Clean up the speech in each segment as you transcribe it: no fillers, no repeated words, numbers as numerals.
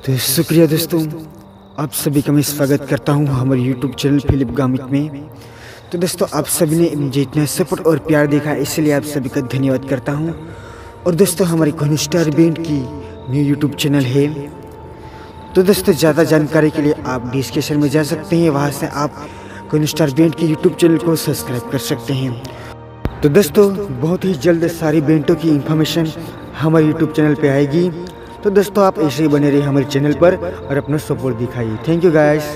तो शुक्रिया दोस्तों, आप सभी का मैं स्वागत करता हूं हमारे YouTube चैनल फिलिप गामित में। तो दोस्तों, आप सभी ने मुझे इतना सपोर्ट और प्यार देखा, इसलिए आप सभी का धन्यवाद करता हूं। और दोस्तों, हमारी कोहिनूर स्टार बैंड की न्यू YouTube चैनल है। तो दोस्तों, ज़्यादा जानकारी के लिए आप डिस्क्रिप्शन में जा सकते हैं, वहाँ से आप कोहिनूर स्टार बैंड की YouTube चैनल को सब्सक्राइब कर सकते हैं। तो दोस्तों, बहुत ही जल्द सारी बैंडों की इंफॉर्मेशन हमारे YouTube चैनल पे आएगी। तो दोस्तों, आप ऐसे ही बने रहिए हमारे चैनल पर और अपना सपोर्ट दिखाइए। Thank you guys.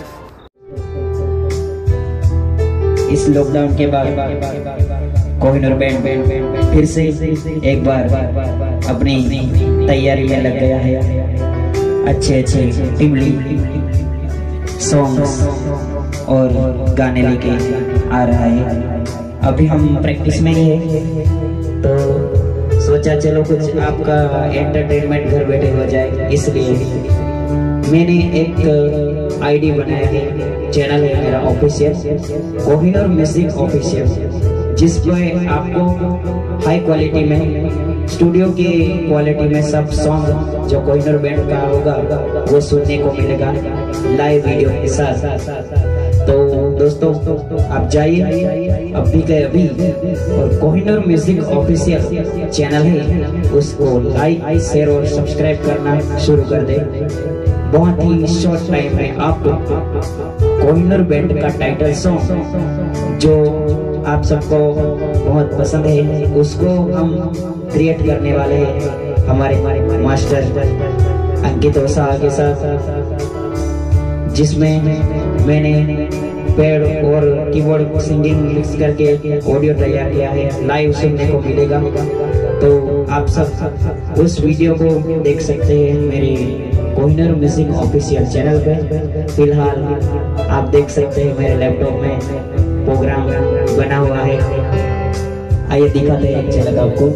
इस लॉकडाउन के बाद कोहिनूर बैंड फिर से एक बार अपनी तैयारी में लग गया है। अच्छे टिमली सॉन्ग्स और गाने लेके आ रहा है। अभी हम प्रैक्टिस में ही है, तो सोचा चलो कुछ आपका एंटरटेनमेंट घर बैठे हो जाए, इसलिए मैंने एक आईडी बनाया है। चैनल है मेरा ऑफिशियल, कोहिनूर म्यूजिक ऑफिशियल, जिस पर आपको हाई क्वालिटी में, स्टूडियो की क्वालिटी में सब सॉन्ग जो कोहिनूर बैंड का होगा वो सुनने को मिलेगा लाइव वीडियो के साथ। तो दोस्तों, आप जाइए अभी के अभी और कोहिनूर म्यूजिक ऑफिशियल चैनल है, उसको लाइक, शेयर और सब्सक्राइब करना शुरू कर दे। बहुत ही शॉर्ट टाइम में आपको कोहिनूर बैंड का टाइटल सॉन्ग जो आप सबको बहुत पसंद है, उसको हम क्रिएट करने वाले हैं हमारे मास्टर अंकित ओसा के साथ, जिसमें मैंने पैड और कीबोर्ड सिंगिंग मिक्स करके ऑडियो तैयार किया है। लाइव सुनने को मिलेगा, तो आप सब उस वीडियो को देख सकते हैं मेरे कोहिनूर म्यूजिक ऑफिशियल चैनल पे। फिलहाल आप देख सकते हैं मेरे लैपटॉप में प्रोग्राम बना हुआ है। आइए दिखाते हैं झलक आपको।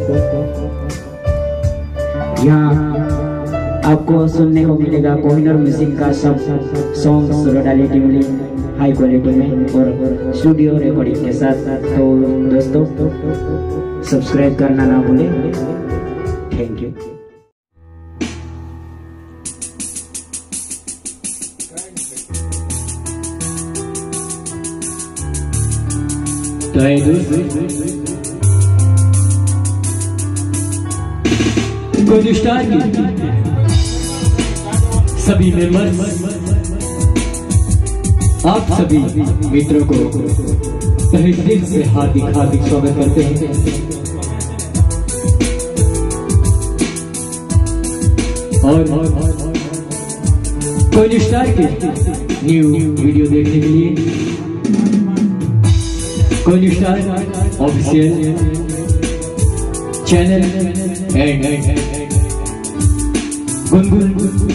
यहाँ आपको सुनने को मिलेगा कोहिनूर म्यूजिक का सब सॉन्ग रिलेटिवली हाई क्वालिटी में और स्टूडियो रिकॉर्डिंग के साथ। तो दोस्तों, सब्सक्राइब करना ना भूलें। Thank you. कोहिनूर स्टार की सभी मेंबर्स, आप सभी मित्रों को तहे दिल से हार्दिक स्वागत करते हैं। और कोहिनूर स्टार के न्यू वीडियो देखने के लिए Kohinoor star official channel and Gungun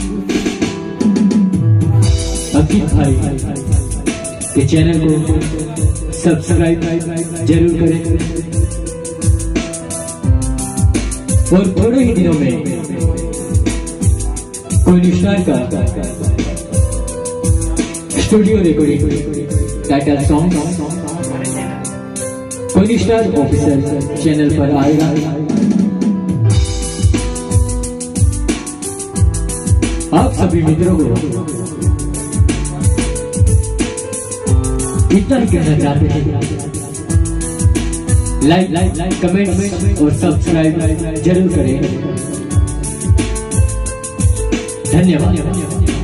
Ankit भाई के चैनल को सब्सक्राइब जरूर करें। और थोड़े ही दिनों में कोहिनूर स्टार का studio recording title song Kohinoor star official channel पर आएगा। आप सभी मित्रों को इतना कहना चाहते हैं, लाइक कमेंट और सब्सक्राइब जरूर करें। धन्यवाद।